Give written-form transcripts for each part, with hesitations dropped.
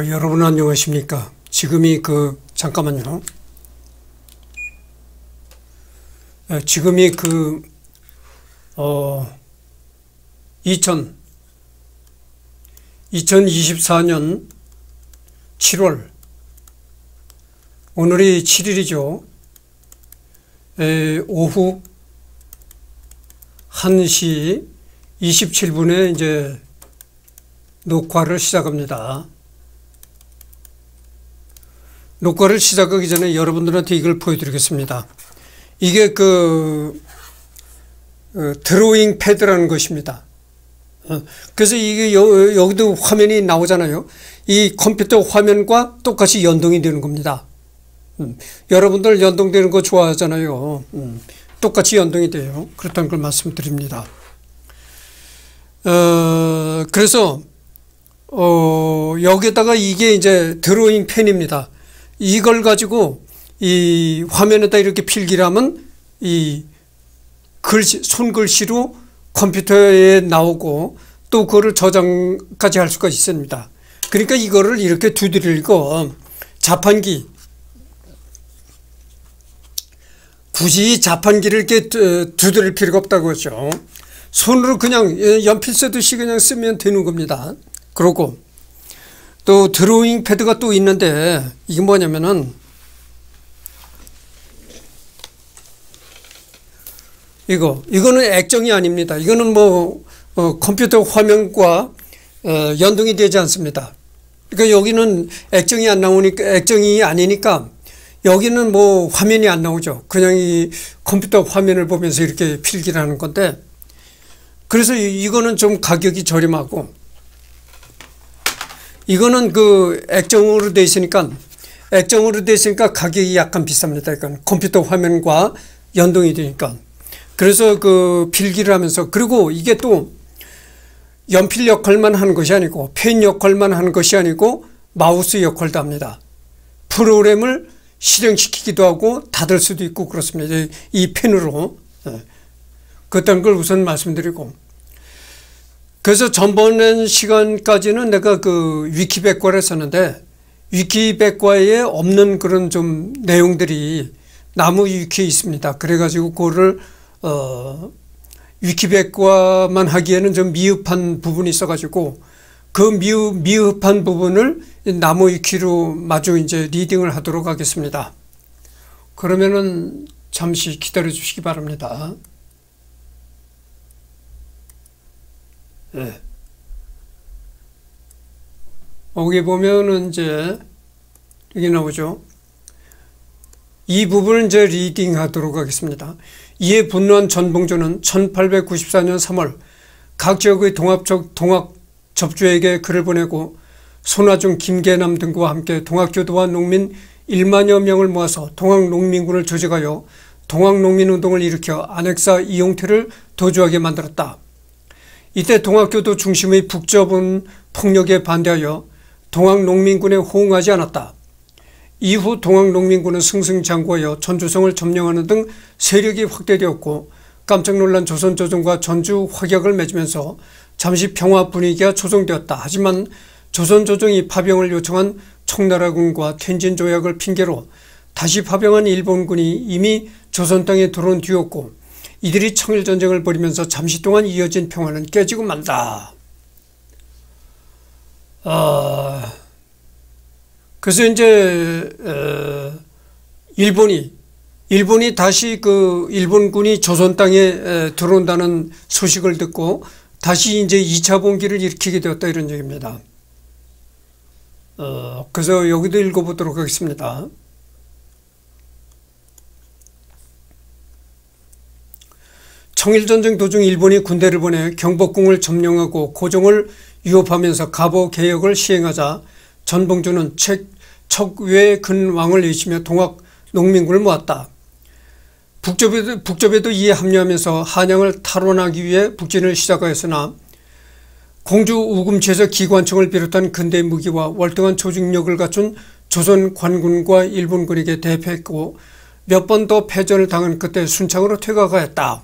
여러분 안녕하십니까? 지금이 잠깐만요. 지금이 2024년 7월, 오늘이 7일이죠. 오후 1시 27분에 이제 녹화를 시작합니다. 녹화를 시작하기 전에 여러분들한테 이걸 보여드리겠습니다. 이게 드로잉 패드라는 것입니다. 그래서 이게 여기도 화면이 나오잖아요. 이 컴퓨터 화면과 똑같이 연동이 되는 겁니다. 여러분들 연동되는 거 좋아하잖아요. 똑같이 연동이 돼요. 그렇다는 걸 말씀드립니다. 그래서 여기에다가 이게 이제 드로잉 펜입니다. 이걸 가지고 이 화면에다 이렇게 필기를 하면 이 글씨, 손글씨로 컴퓨터에 나오고 또 그거를 저장까지 할 수가 있습니다. 그러니까 이거를 이렇게 두드리고 자판기, 굳이 자판기를 이렇게 두드릴 필요가 없다고 하죠. 손으로 그냥 연필 쓰듯이 그냥 쓰면 되는 겁니다. 그러고 또 드로잉 패드가 또 있는데 이게 뭐냐면은 이거는 액정이 아닙니다. 이거는 컴퓨터 화면과 연동이 되지 않습니다. 그러니까 여기는 액정이 안 나오니까, 액정이 아니니까 여기는 화면이 안 나오죠. 그냥 이 컴퓨터 화면을 보면서 이렇게 필기를 하는 건데, 그래서 이거는 좀 가격이 저렴하고, 이거는 액정으로 되어 있으니까 가격이 약간 비쌉니다. 이건 컴퓨터 화면과 연동이 되니까. 그래서 필기를 하면서, 그리고 이게 또 연필 역할만 하는 것이 아니고 펜 역할만 하는 것이 아니고 마우스 역할도 합니다. 프로그램을 실행시키기도 하고 닫을 수도 있고 그렇습니다. 이 펜으로. 그딴 걸 우선 말씀드리고, 그래서 전번 시간까지는 내가 위키백과를 썼는데, 위키백과에 없는 그런 좀 내용들이 나무 위키에 있습니다. 그래가지고 그거를 위키백과만 하기에는 좀 미흡한 부분이 있어가지고 그 미흡한 부분을 나무 위키로 마저 이제 리딩을 하도록 하겠습니다. 그러면은 잠시 기다려 주시기 바랍니다. 네. 여기 보면은 이제 여기 나오죠. 이 부분을 이제 리딩 하도록 하겠습니다. 이에 분노한 전봉조는 1894년 3월 각 지역의 동학 접주에게 글을 보내고 손아중, 김계남 등과 함께 동학교도와 농민 1만여 명을 모아서 동학농민군을 조직하여 동학농민운동을 일으켜 안핵사 이용태를 도주하게 만들었다. 이때 동학교도 중심의 북저분 폭력에 반대하여 동학농민군에 호응하지 않았다. 이후 동학농민군은 승승장구하여 전주성을 점령하는 등 세력이 확대되었고, 깜짝 놀란 조선조정과 전주 화격을 맺으면서 잠시 평화 분위기가 조성되었다. 하지만 조선조정이 파병을 요청한 청나라군과 텐진조약을 핑계로 다시 파병한 일본군이 이미 조선 땅에 들어온 뒤였고, 이들이 청일전쟁을 벌이면서 잠시 동안 이어진 평화는 깨지고 만다. 그래서 이제 일본이 다시 일본군이 조선 땅에 들어온다는 소식을 듣고 다시 이제 2차 봉기를 일으키게 되었다, 이런 얘기입니다. 그래서 여기도 읽어보도록 하겠습니다. 청일전쟁 도중 일본이 군대를 보내 경복궁을 점령하고 고종을 위협하면서 가보 개혁을 시행하자 전봉조는 척외 근왕을 외치며 동학 농민군을 모았다. 북접에도 이에 합류하면서 한양을 탈환하기 위해 북진을 시작하였으나 공주 우금치에서 기관총을 비롯한 근대 무기와 월등한 조직력을 갖춘 조선 관군과 일본군에게 대패했고 몇 번 더 패전을 당한 끝에 순창으로 퇴각하였다.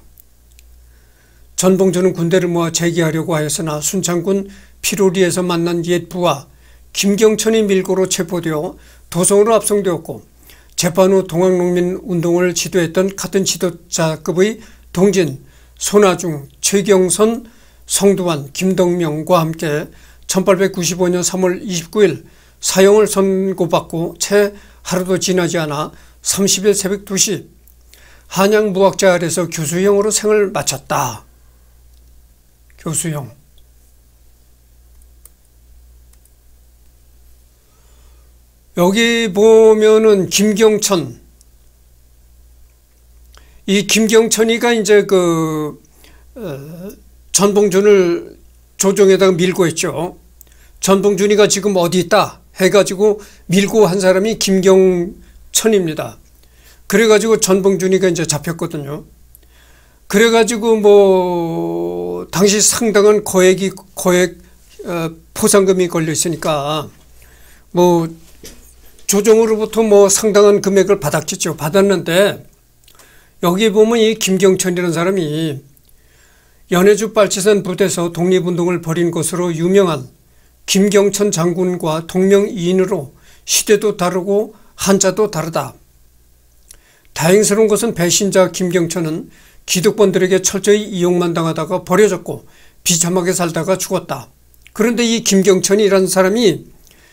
전봉조는 군대를 모아 재기하려고 하였으나 순창군 피로리에서 만난 옛 부하 김경천이 밀고로 체포되어 도성으로 압송되었고 재판 후 동학농민운동을 지도했던 같은 지도자급의 동진 손아중, 최경선, 성두환, 김덕명과 함께 1895년 3월 29일 사형을 선고받고 채 하루도 지나지 않아 30일 새벽 2시 한양무학자 아래서 교수형으로 생을 마쳤다. 교수형. 여기 보면은 김경천, 이 김경천이가 이제 전봉준을 조정에다가 밀고 했죠. 전봉준이가 지금 어디 있다 해가지고 밀고 한 사람이 김경천입니다. 그래가지고 전봉준이가 이제 잡혔거든요. 그래가지고 당시 상당한 고액 포상금이 걸려 있으니까 조정으로부터 상당한 금액을 받았겠죠. 받았는데 여기 보면 이 김경천이라는 사람이 연해주 빨치산 부대에서 독립운동을 벌인 것으로 유명한 김경천 장군과 동명이인으로 시대도 다르고 한자도 다르다. 다행스러운 것은 배신자 김경천은 기득권들에게 철저히 이용만 당하다가 버려졌고 비참하게 살다가 죽었다. 그런데 이 김경천이라는 사람이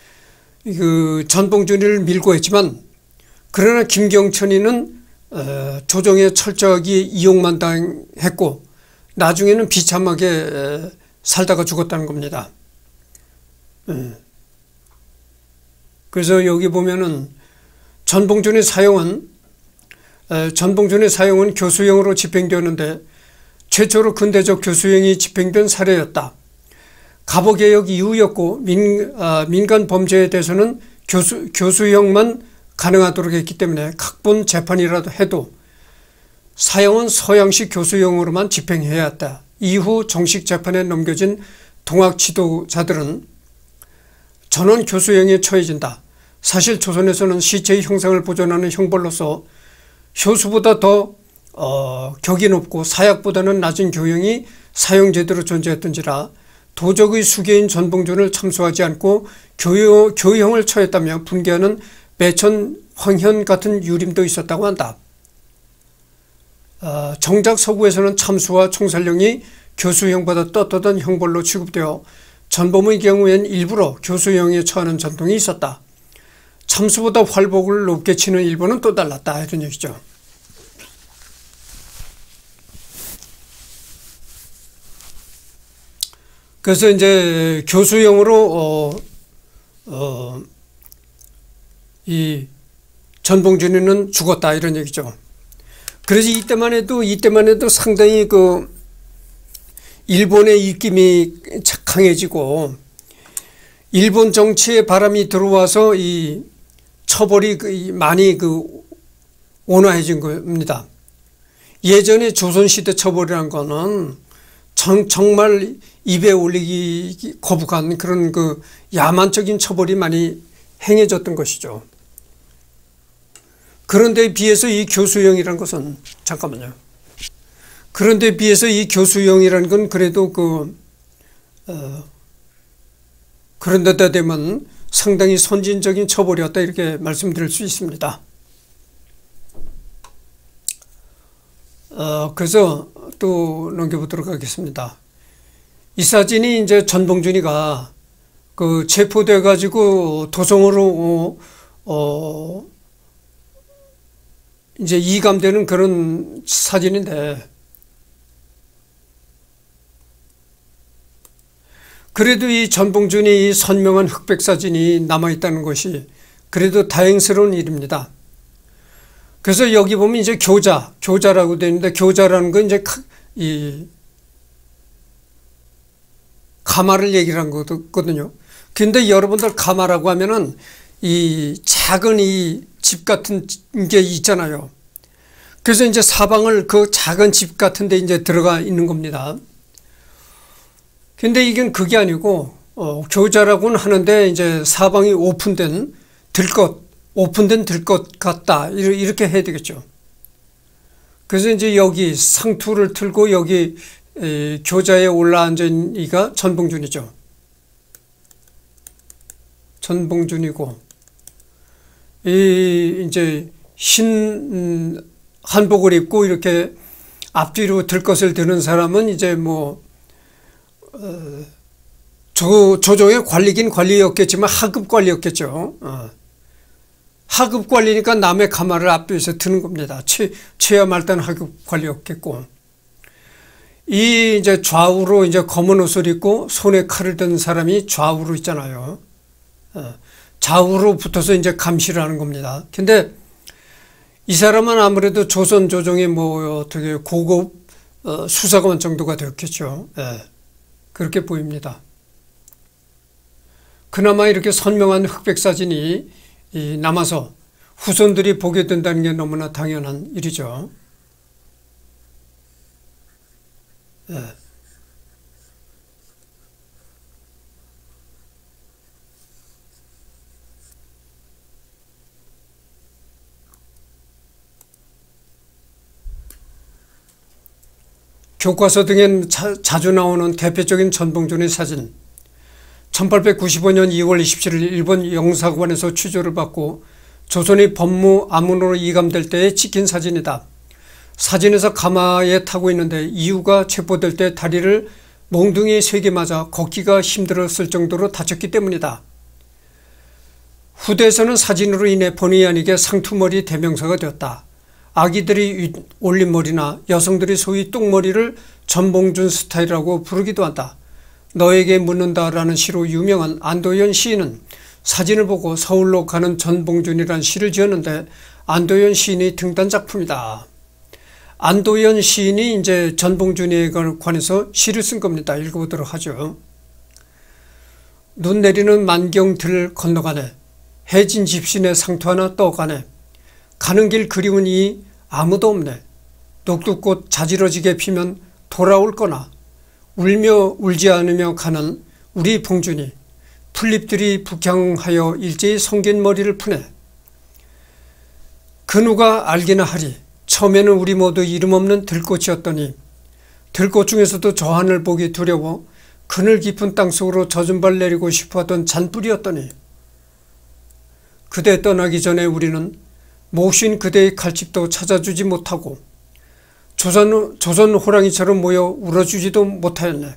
전봉준이를 밀고 했지만 그러나 김경천이는 조정에 철저하게 이용만 당했고 나중에는 비참하게 살다가 죽었다는 겁니다. 그래서 여기 보면은 전봉준의 사형은 교수형으로 집행되었는데 최초로 근대적 교수형이 집행된 사례였다. 갑오개혁 이후였고 민간 범죄에 대해서는 교수형만 가능하도록 했기 때문에 각본 재판이라도 해도 사형은 서양식 교수형으로만 집행해야 했다. 이후 정식 재판에 넘겨진 동학 지도자들은 전원 교수형에 처해진다. 사실 조선에서는 시체의 형상을 보존하는 형벌로서 효수보다 더 격이 높고 사약보다는 낮은 교형이 사형제도로 존재했던지라 도적의 수괴인 전봉준을 참수하지 않고 교형을 처했다며 분개하는 매천 황현 같은 유림도 있었다고 한다. 정작 서구에서는 참수와 총살령이 교수형보다 떳떳한 형벌로 취급되어 전범의 경우엔 일부러 교수형에 처하는 전통이 있었다. 참수보다 활복을 높게 치는 일본은 또 달랐다 이런 얘기죠. 그래서 이제 교수형으로 이 전봉준이는 죽었다 이런 얘기죠. 그래서 이때만 해도 상당히 일본의 입김이 강해지고 일본 정치에 바람이 들어와서 이 처벌이 많이 온화해진 겁니다. 예전에 조선시대 처벌이란 거는 정말 입에 올리기 거북한 그런 야만적인 처벌이 많이 행해졌던 것이죠. 그런데 비해서 이 교수형이라는 것은 잠깐만요. 그런데 비해서 이 교수형이라는 건 그래도 그런 데다 대면 상당히 선진적인 처벌이었다 이렇게 말씀드릴 수 있습니다. 그래서 또 넘겨보도록 하겠습니다. 이 사진이 이제 전봉준이가 체포돼 가지고 도성으로 이제 이감되는 그런 사진인데 그래도 이 전봉준이 이 선명한 흑백 사진이 남아있다는 것이 그래도 다행스러운 일입니다. 그래서 여기 보면 이제 교자라고 되어 있는데 교자라는 건 이제 이 가마를 얘기를 한 거거든요. 근데 여러분들 가마라고 하면은 이 작은 이 집 같은 게 있잖아요. 그래서 이제 사방을 그 작은 집 같은 데 이제 들어가 있는 겁니다. 근데 이건 그게 아니고 교자라고는 하는데 이제 사방이 오픈된 들것 같다 이렇게 해야 되겠죠. 그래서 이제 여기 상투를 틀고 여기 교자에 올라앉은 이가 전봉준이죠. 전봉준이고, 이제 흰 한복을 입고 이렇게 앞뒤로 들것을 드는 사람은 이제 뭐 조정의 관리긴 관리였겠지만 하급 관리였겠죠. 하급 관리니까 남의 가마를 앞뒤에서 드는 겁니다. 최야 말단 하급 관리였겠고, 이 이제 좌우로 이제 검은 옷을 입고 손에 칼을 든 사람이 좌우로 있잖아요. 좌우로 붙어서 이제 감시를 하는 겁니다. 근데 이 사람은 아무래도 조선 조정의 뭐 어떻게 고급 수사관 정도가 되었겠죠. 그렇게 보입니다. 그나마 이렇게 선명한 흑백 사진이 남아서 후손들이 보게 된다는 게 너무나 당연한 일이죠. 교과서 등엔 자주 나오는 대표적인 전봉준의 사진, 1895년 2월 27일 일본 영사관에서 취조를 받고 조선의 법무 아문으로 이감될 때에 찍힌 사진이다. 사진에서 가마에 타고 있는데 이유가 체포될 때 다리를 몽둥이 3개 맞아 걷기가 힘들었을 정도로 다쳤기 때문이다. 후대에서는 사진으로 인해 본의 아니게 상투머리 대명사가 되었다. 아기들이 올림머리나 여성들이 소위 똥머리를 전봉준 스타일이라고 부르기도 한다. 너에게 묻는다라는 시로 유명한 안도현 시인은 사진을 보고 서울로 가는 전봉준이라는 시를 지었는데 안도현 시인의 등단 작품이다. 안도현 시인이 이제 전봉준에 관해서 시를 쓴 겁니다. 읽어보도록 하죠. 눈 내리는 만경들 건너가네. 해진 집신에 상투 하나 떠가네. 가는 길 그리우니 아무도 없네. 녹두꽃 자지러지게 피면 돌아올 거나. 울며 울지 않으며 가는 우리 봉준이 풀잎들이 북향하여 일제히 성긴 머리를 푸네. 그 누가 알기나 하리. 처음에는 우리 모두 이름 없는 들꽃이었더니 들꽃 중에서도 저 하늘 보기 두려워 그늘 깊은 땅속으로 젖은 발 내리고 싶어하던 잔뿌리였더니 그대 떠나기 전에 우리는 모신 그대의 칼집도 찾아주지 못하고 조선 호랑이처럼 모여 울어주지도 못하였네.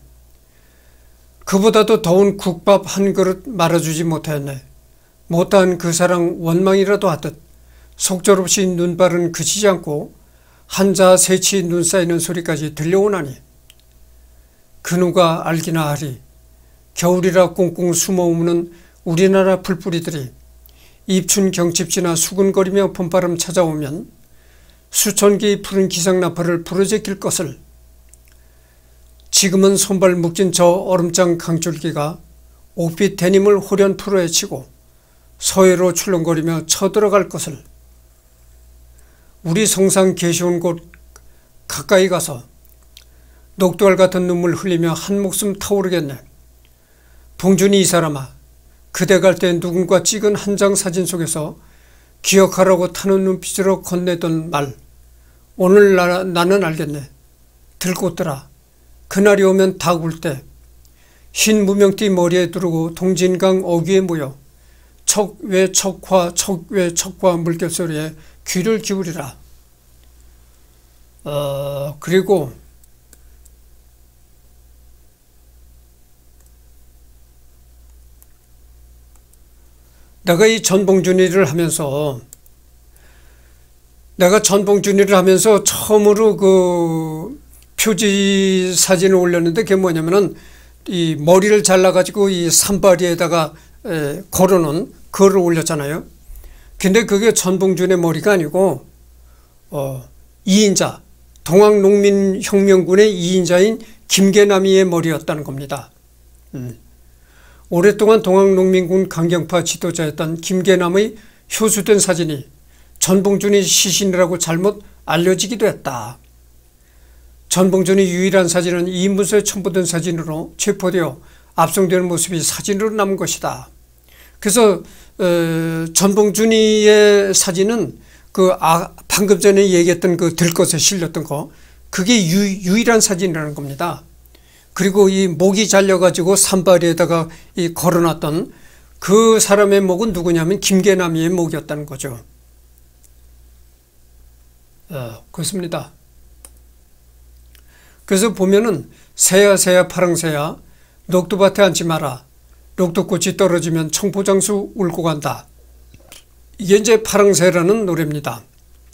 그보다도 더운 국밥 한 그릇 말아주지 못하였네. 못한 그 사랑 원망이라도 하듯 속절없이 눈발은 그치지 않고 한자 새치 눈 쌓이는 소리까지 들려오나니 그 누가 알기나 하리. 겨울이라 꽁꽁 숨어 우는 우리나라 풀뿌리들이 입춘 경칩 지나 수근거리며 봄바람 찾아오면 수천 개의 푸른 기상나팔을 부러제낄 것을. 지금은 손발 묶인 저 얼음장 강줄기가 옥빛 데님을 호련 풀어헤치고 서해로 출렁거리며 쳐들어갈 것을. 우리 성상 계시온 곳 가까이 가서 녹두알 같은 눈물 흘리며 한 목숨 타오르겠네. 봉준이 이 사람아, 그대 갈 때 누군가 찍은 한 장 사진 속에서 기억하라고 타는 눈빛으로 건네던 말, 오늘 나는 알겠네. 들꽃들아, 그날이 오면 닭 울 때 흰 무명띠 머리에 두르고 동진강 어귀에 모여 척외 척화 척외 척화 물결소리에 귀를 기울이라. 그리고 내가 이 전봉준이를 하면서 처음으로 그 표지 사진을 올렸는데 그게 뭐냐면은 이 머리를 잘라가지고 이 산바리에다가 걸어놓은 그거를 올렸잖아요. 근데 그게 전봉준의 머리가 아니고 2인자 동학농민혁명군의 2인자인 김계남이의 머리였다는 겁니다. 오랫동안 동학농민군 강경파 지도자였던 김계남의 효수된 사진이 전봉준이 시신이라고 잘못 알려지기도 했다. 전봉준의 유일한 사진은 이문서에 첨부된 사진으로 체포되어 압송되는 모습이 사진으로 남은 것이다. 그래서 전봉준이의 사진은 방금 전에 얘기했던 그 들것에 실렸던 거, 그게 유일한 사진이라는 겁니다. 그리고 이 목이 잘려가지고 산바리에다가 이 걸어놨던 그 사람의 목은 누구냐면 김계남이의 목이었다는 거죠. 그렇습니다. 그래서 보면은 새야 새야 파랑새야 녹두밭에 앉지 마라. 녹두꽃이 떨어지면 청포장수 울고 간다. 이게 이제 파랑새라는 노래입니다.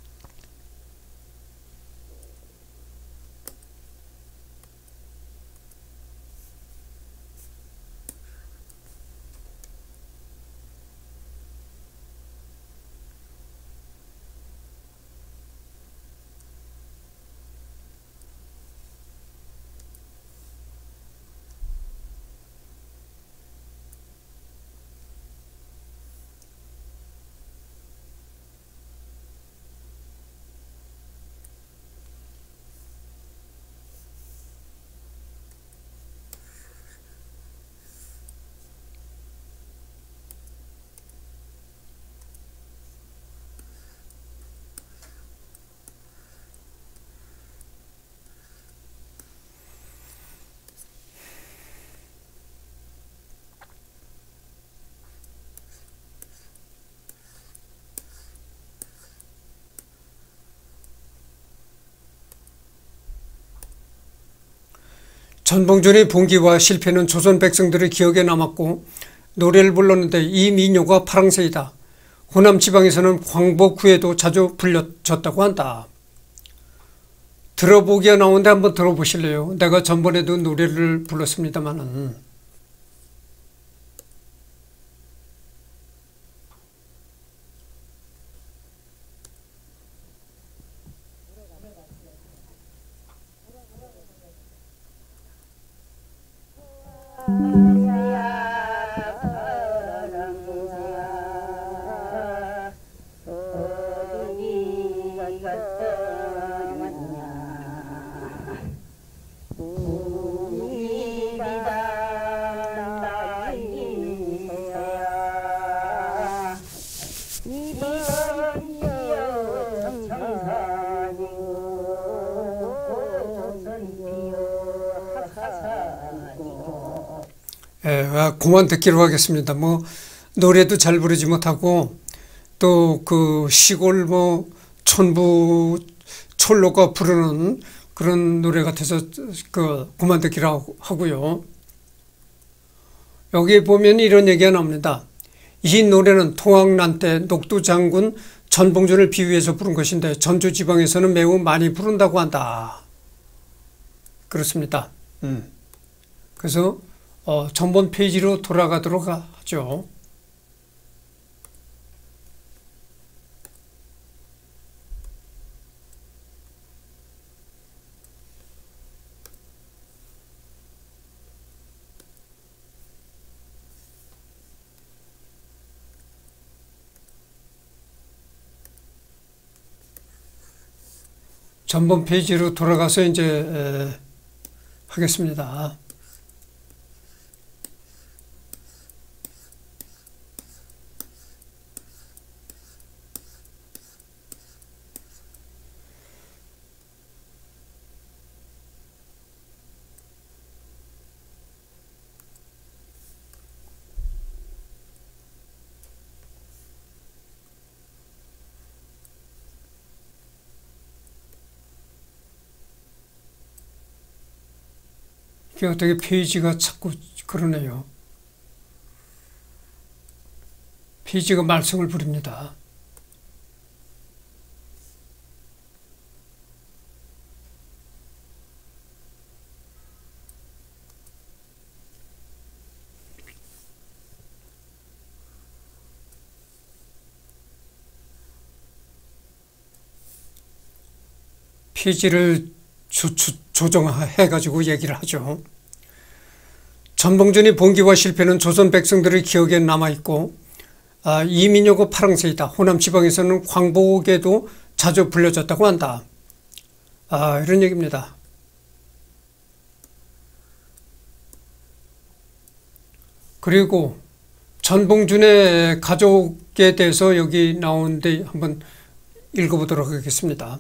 전봉준의 봉기와 실패는 조선 백성들의 기억에 남았고 노래를 불렀는데 이 민요가 파랑새이다. 호남 지방에서는 광복 후에도 자주 불려졌다고 한다. 들어보기가 나오는데 한번 들어보실래요? 내가 전번에도 노래를 불렀습니다만은. 그만 듣기로 하겠습니다. 뭐 노래도 잘 부르지 못하고 또 그 시골 뭐 촌부 촌로가 부르는 그런 노래 같아서 그만 듣기로 하고요. 여기 보면 이런 얘기가 나옵니다. 이 노래는 통학난 때 녹두 장군 전봉준을 비유해서 부른 것인데 전주 지방에서는 매우 많이 부른다고 한다. 그렇습니다. 그래서 전번 페이지로 돌아가도록 하죠. 전번 페이지로 돌아가서 이제 하겠습니다. 이게 어떻게 페이지가 자꾸 그러네요. 페이지가 말썽을 부립니다. 페이지를 조정해가지고 얘기를 하죠. 전봉준의 봉기와 실패는 조선 백성들의 기억에 남아있고 이 민요가 파랑새이다. 호남 지방에서는 광복에도 자주 불려졌다고 한다. 이런 얘기입니다. 그리고 전봉준의 가족에 대해서 여기 나오는데 한번 읽어보도록 하겠습니다.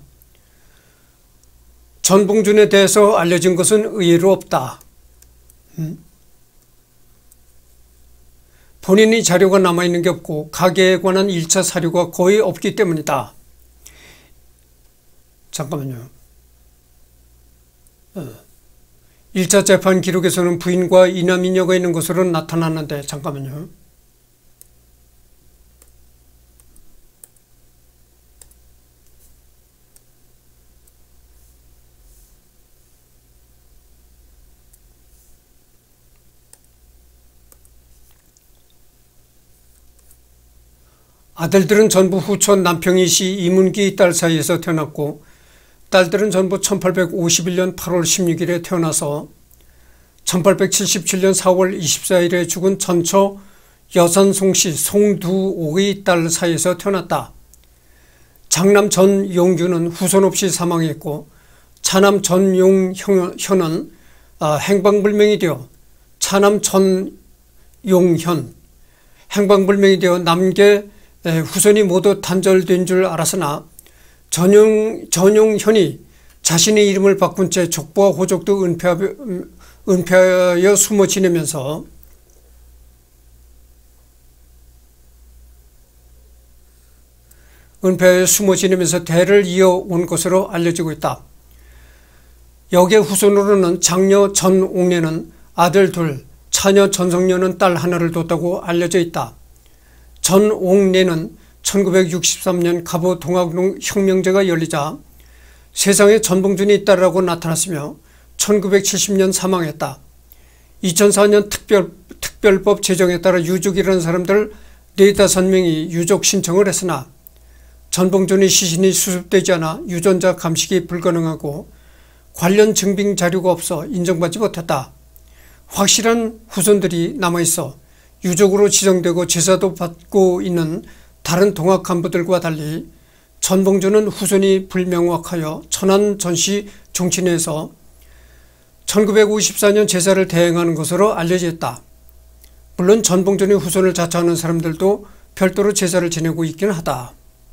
전봉준에 대해서 알려진 것은 의외로 없다. 본인의 자료가 남아있는 게 없고 가계에 관한 1차 사료가 거의 없기 때문이다. 잠깐만요. 1차 재판 기록에서는 부인과 이남이녀가 있는 것으로 나타났는데 잠깐만요. 아들들은 전부 후촌 남평이시 이문기 딸 사이에서 태어났고 딸들은 전부 1851년 8월 16일에 태어나서 1877년 4월 24일에 죽은 전처 여산 송씨 송두옥의 딸 사이에서 태어났다. 장남 전용규는 후손 없이 사망했고 차남 전용현은 행방불명이 되어 차남 전용현 행방불명이 되어 남계 후손이 모두 단절된 줄 알았으나 전용현이 자신의 이름을 바꾼 채 족보와 호적도 은폐하여 숨어 지내면서 대를 이어온 것으로 알려지고 있다. 역의 후손으로는 장녀 전옥례는 아들 둘, 차녀 전성녀는 딸 하나를 뒀다고 알려져 있다. 전옥례는 1963년 갑오 동학농 혁명제가 열리자 세상에 전봉준이 있다라고 나타났으며 1970년 사망했다. 2004년 특별법 제정에 따라 유족이라는 사람들 4~5명이 유족 신청을 했으나 전봉준의 시신이 수습되지 않아 유전자 감식이 불가능하고 관련 증빙 자료가 없어 인정받지 못했다. 확실한 후손들이 남아있어 유족으로 지정되고 제사도 받고 있는 다른 동학 간부들과 달리 전봉준은 후손이 불명확하여 천안 전시 종친회에서 1954년 제사를 대행하는 것으로 알려져 있다. 물론 전봉준의 후손을 자처하는 사람들도 별도로 제사를 지내고 있긴 하다.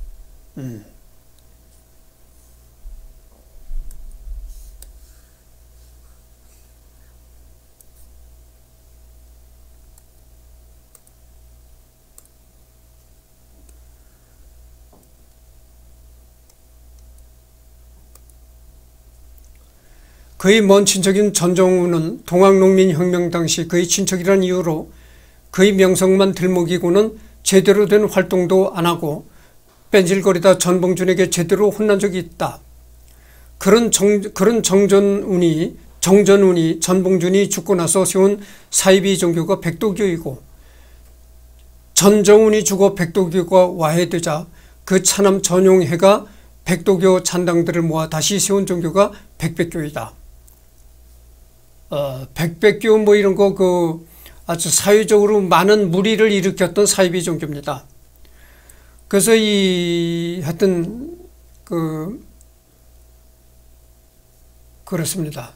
그의 먼 친척인 전정우는 동학농민혁명 당시 그의 친척이라는 이유로 그의 명성만 들먹이고는 제대로 된 활동도 안하고 뺀질거리다 전봉준에게 제대로 혼난 적이 있다. 그런 정전운이 전봉준이 죽고 나서 세운 사이비 종교가 백도교이고 전정운이 죽어 백도교가 와해되자 그 차남 전용해가 백도교 잔당들을 모아 다시 세운 종교가 백백교이다. 백백교 뭐 이런 거 아주 사회적으로 많은 무리를 일으켰던 사이비 종교입니다. 그래서 하여튼 그렇습니다.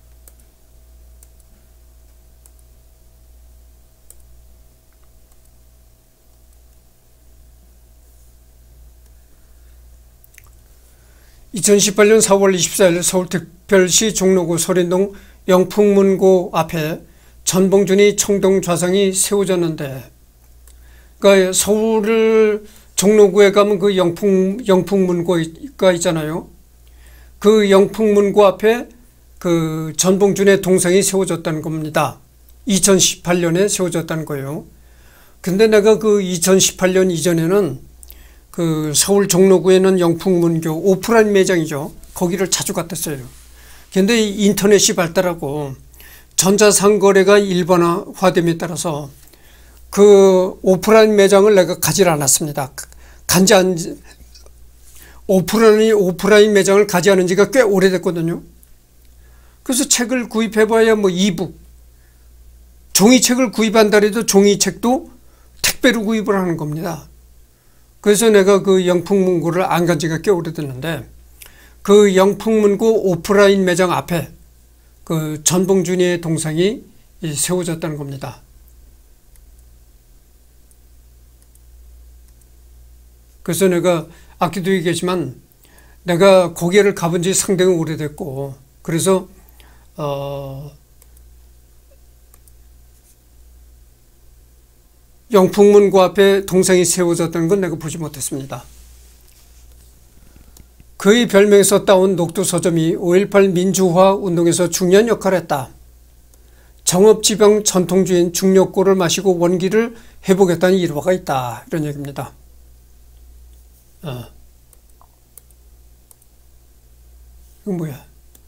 (2018년 4월 24일) 서울특별시 종로구 소린동 영풍문고 앞에 전봉준이 청동 좌상이 세워졌는데, 그러니까 서울 종로구에 가면 그 영풍문고가 있잖아요. 그 영풍문고 앞에 그 전봉준의 동상이 세워졌다는 겁니다. 2018년에 세워졌다는 거예요. 근데 내가 그 2018년 이전에는 그 서울 종로구에는 영풍문교 오프라인 매장이죠. 거기를 자주 갔었어요. 근데 인터넷이 발달하고 전자상거래가 일반화됨에 따라서 그 오프라인 매장을 내가 가지 않았습니다. 오프라인 매장을 가지 않은 지가 꽤 오래됐거든요. 그래서 책을 구입해봐야 뭐 이북, 종이책을 구입한다해도 종이책도 택배로 구입을 하는 겁니다. 그래서 내가 그 영풍문고를 안 간 지가 꽤 오래됐는데, 그 영풍문고 오프라인 매장 앞에 그 전봉준이의 동상이 세워졌다는 겁니다. 그래서 내가 아까도 얘기했지만 내가 거기를 가본 지 상당히 오래됐고, 그래서 영풍문고 앞에 동상이 세워졌다는 건 내가 보지 못했습니다. 그의 별명에서 따온 녹두서점이 5.18 민주화 운동에서 중요한 역할을 했다. 정읍지방 전통주인 중력고를 마시고 원기를 회복했다는 일화가 있다. 이런 얘기입니다. 이건 뭐야?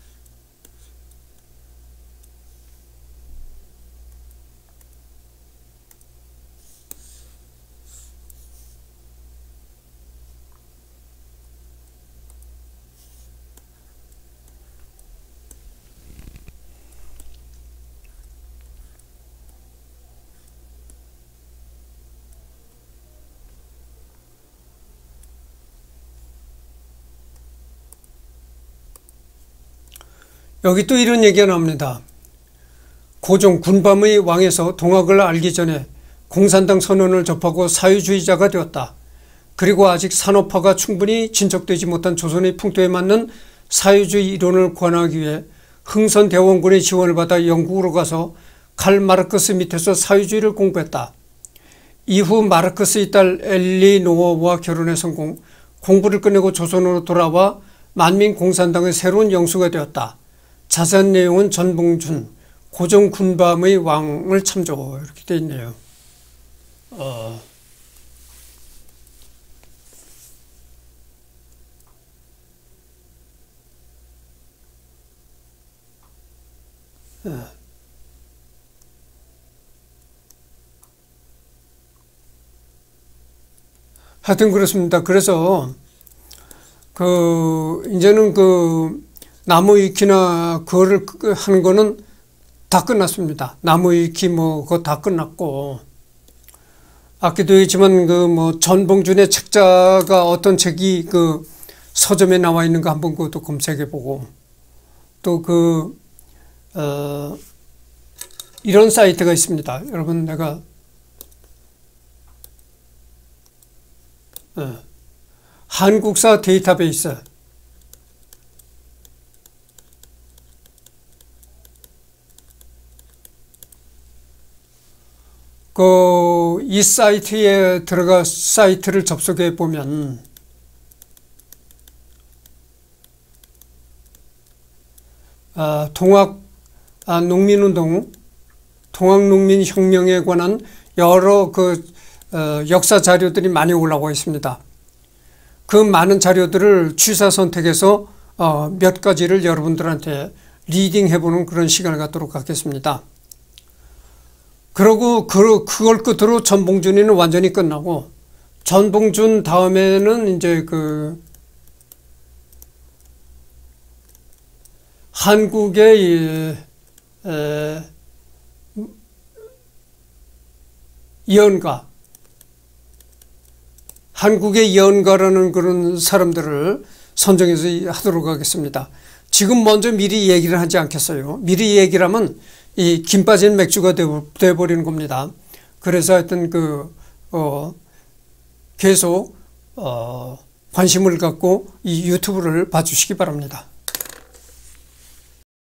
여기 또 이런 얘기가 나옵니다. 고종 군밤의 왕에서 동학을 알기 전에 공산당 선언을 접하고 사회주의자가 되었다. 그리고 아직 산업화가 충분히 진척되지 못한 조선의 풍토에 맞는 사회주의 이론을 권하기 위해 흥선대원군의 지원을 받아 영국으로 가서 칼 마르크스 밑에서 사회주의를 공부했다. 이후 마르크스의 딸 엘리노어와 결혼에 성공, 공부를 끝내고 조선으로 돌아와 만민공산당의 새로운 영수가 되었다. 자세한 내용은 전봉준, 고종 군밤의 왕을 참조 이렇게 되어 있네요. 하여튼 그렇습니다. 그래서 이제는 나무 위키나 그거를 하는 거는 다 끝났습니다. 나무 위키 그거 다 끝났고, 아까도 얘기했지만 전봉준의 책자가 어떤 책이 서점에 나와 있는가 한번 그것도 검색해 보고, 또 이런 사이트가 있습니다. 여러분, 내가 한국사 데이터베이스, 이 사이트에 들어가 사이트를 접속해 보면 동학 농민운동, 동학농민혁명에 관한 여러 역사 자료들이 많이 올라와 있습니다. 그 많은 자료들을 취사 선택해서 몇 가지를 여러분들한테 리딩해보는 그런 시간을 갖도록 하겠습니다. 그러고 그걸 끝으로 전봉준이는 완전히 끝나고, 전봉준 다음에는 이제 한국의 예언가, 한국의 예언가라는 그런 사람들을 선정해서 하도록 하겠습니다. 지금 먼저 미리 얘기를 하지 않겠어요. 미리 얘기를 하면 이 김 빠진 맥주가 되어버리는 겁니다. 그래서 하여튼 계속 관심을 갖고 이 유튜브를 봐주시기 바랍니다.